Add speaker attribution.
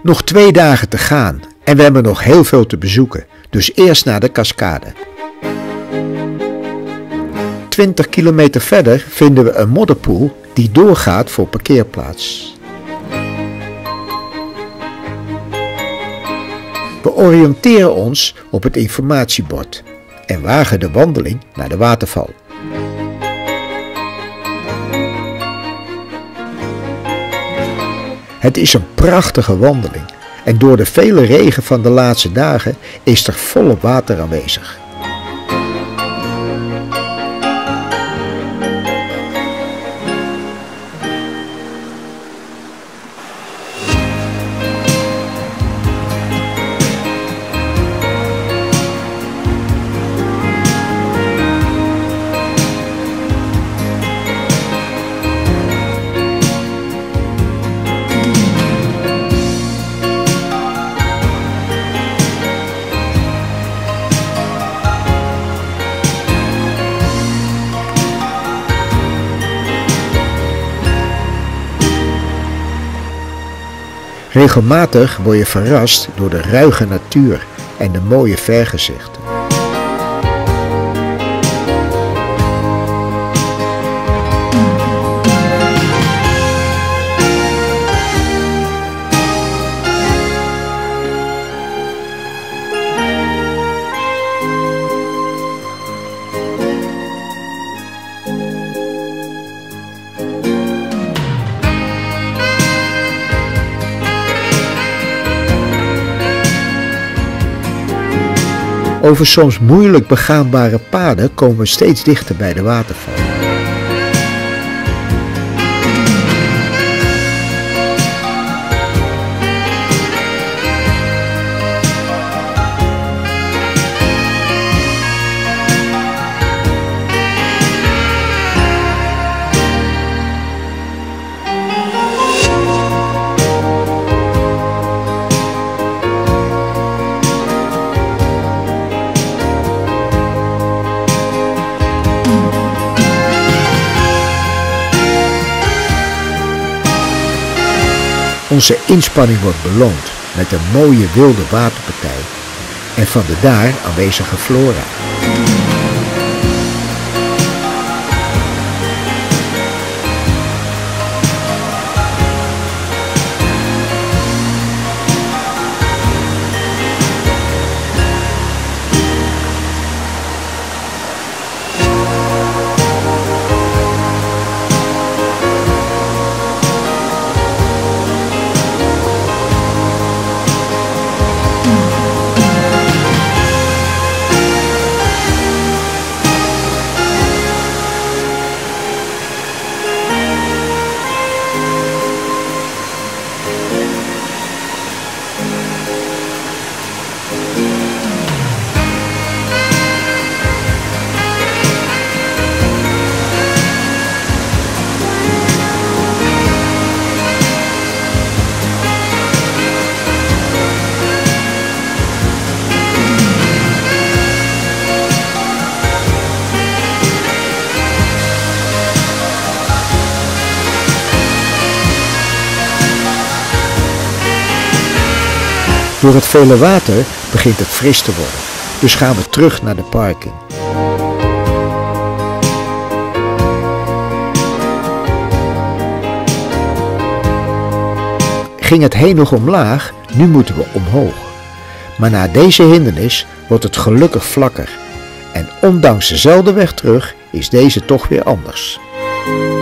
Speaker 1: Nog 2 dagen te gaan en we hebben nog heel veel te bezoeken, dus eerst naar de cascade. 20 kilometer verder vinden we een modderpoel die doorgaat voor parkeerplaats. We oriënteren ons op het informatiebord en wagen de wandeling naar de waterval. Het is een prachtige wandeling en door de vele regen van de laatste dagen is er volop water aanwezig. Regelmatig word je verrast door de ruige natuur en de mooie vergezichten. Over soms moeilijk begaanbare paden komen we steeds dichter bij de waterval. Onze inspanning wordt beloond met een mooie wilde waterpartij en van de daar aanwezige flora. Door het vele water begint het fris te worden, dus gaan we terug naar de parking. Ging het heen nog omlaag, nu moeten we omhoog. Maar na deze hindernis wordt het gelukkig vlakker en ondanks dezelfde weg terug is deze toch weer anders.